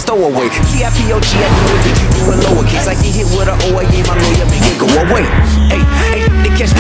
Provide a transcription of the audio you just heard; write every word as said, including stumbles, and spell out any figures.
stowaway. T I P O G, I do it, but you do it lowercase. I get hit with a O, I gave my lawyer, make it go away. Hey, hey, they catch